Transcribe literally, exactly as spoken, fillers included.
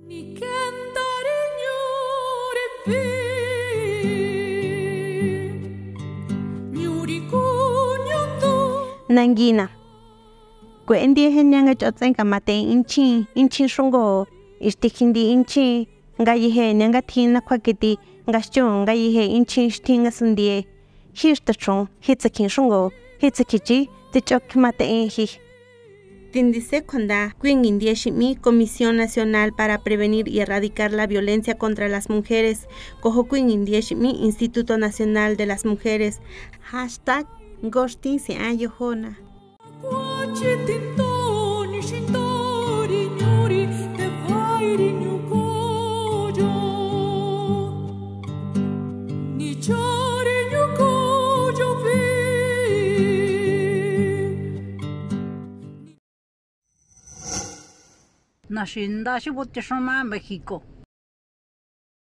Nangina Gwen dia henyanga chotsen kamate inchi inchi shungo istikindi inchi ngayihe nyanga thina kwakiti ngashchon ngayihe inchi stinga sundie histachon hitsakin shungo hitsakichi tichok mate hi Tindise Konda, Queen India Shimi, Comisión Nacional para Prevenir y Erradicar la Violencia contra las Mujeres, Cojo Queen India Shimi, Instituto Nacional de las Mujeres, hashtag Goshti se ayojona. Nashinda shi bote shoma México